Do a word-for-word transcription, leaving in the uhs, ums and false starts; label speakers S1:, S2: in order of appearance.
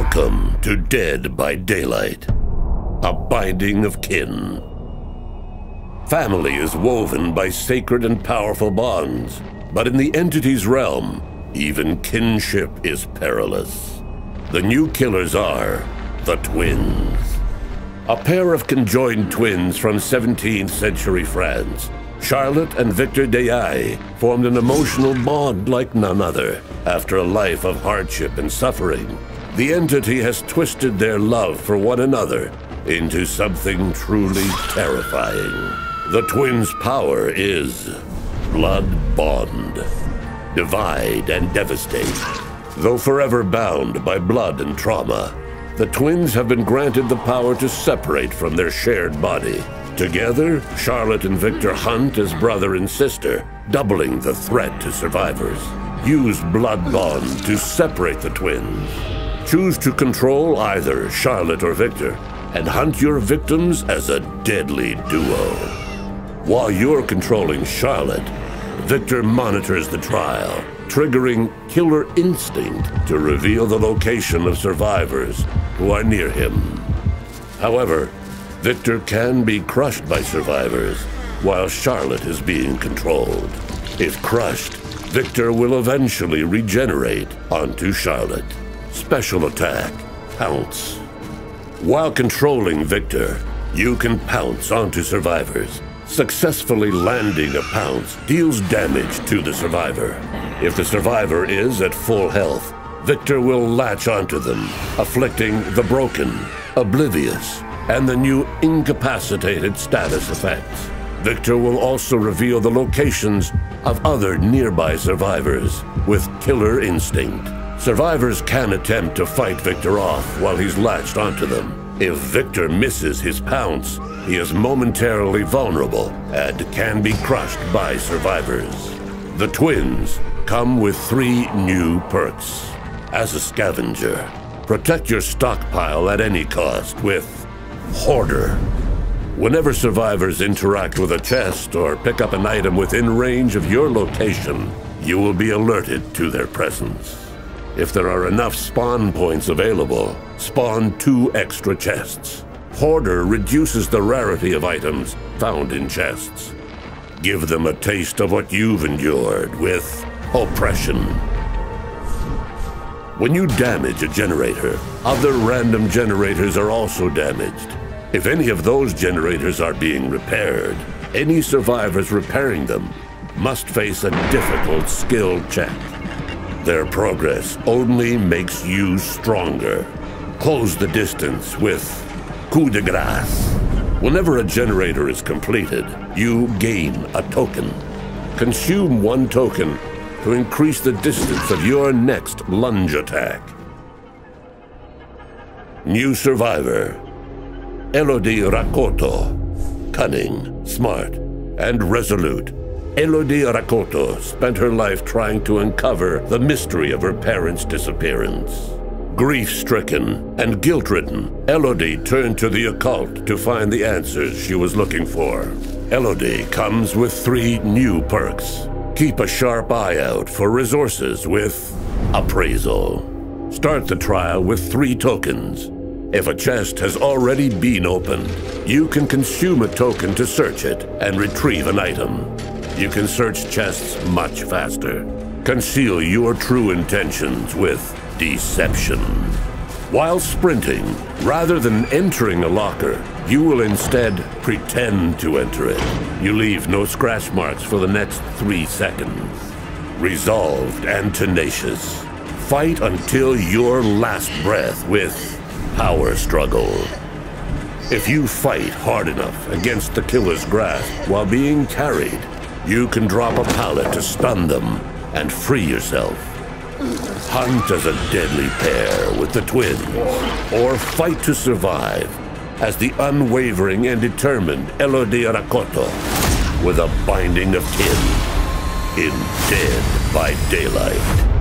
S1: Welcome to Dead by Daylight, a binding of kin. Family is woven by sacred and powerful bonds, but in the entity's realm, even kinship is perilous. The new killers are the twins. A pair of conjoined twins from seventeenth century France, Charlotte and Victor Deshayes, formed an emotional bond like none other. After a life of hardship and suffering, the entity has twisted their love for one another into something truly terrifying. The twins' power is blood bond. Divide and devastate. Though forever bound by blood and trauma, the twins have been granted the power to separate from their shared body. Together, Charlotte and Victor hunt as brother and sister, doubling the threat to survivors. Use blood bond to separate the twins. Choose to control either Charlotte or Victor, and hunt your victims as a deadly duo. While you're controlling Charlotte, Victor monitors the trial, triggering killer instinct to reveal the location of survivors who are near him. However, Victor can be crushed by survivors, while Charlotte is being controlled. If crushed, Victor will eventually regenerate onto Charlotte. Special attack, pounce. While controlling Victor, you can pounce onto survivors. Successfully landing a pounce deals damage to the survivor. If the survivor is at full health, Victor will latch onto them, afflicting the broken, oblivious, and the new incapacitated status effects. Victor will also reveal the locations of other nearby survivors with killer instinct. Survivors can attempt to fight Victor off while he's latched onto them. If Victor misses his pounce, he is momentarily vulnerable and can be crushed by survivors. The twins come with three new perks. As a scavenger, protect your stockpile at any cost with Hoarder. Whenever survivors interact with a chest or pick up an item within range of your location, you will be alerted to their presence. If there are enough spawn points available, spawn two extra chests. Hoarder reduces the rarity of items found in chests. Give them a taste of what you've endured with oppression. When you damage a generator, other random generators are also damaged. If any of those generators are being repaired, any survivors repairing them must face a difficult skill check. Their progress only makes you stronger. Close the distance with coup de grace. Whenever a generator is completed, you gain a token. Consume one token to increase the distance of your next lunge attack. New survivor, Élodie Rakoto. Cunning, smart, and resolute. Élodie Rakoto spent her life trying to uncover the mystery of her parents' disappearance. Grief-stricken and guilt-ridden, Élodie turned to the occult to find the answers she was looking for. Élodie comes with three new perks. Keep a sharp eye out for resources with appraisal. Start the trial with three tokens. If a chest has already been opened, you can consume a token to search it and retrieve an item. You can search chests much faster. Conceal your true intentions with deception. While sprinting, rather than entering a locker, you will instead pretend to enter it. You leave no scratch marks for the next three seconds. Resolved and tenacious. Fight until your last breath with power struggle. If you fight hard enough against the killer's grasp while being carried, you can drop a pallet to stun them and free yourself. Hunt as a deadly pair with the twins, or fight to survive as the unwavering and determined Élodie Rakoto with a binding of kin in Dead by Daylight.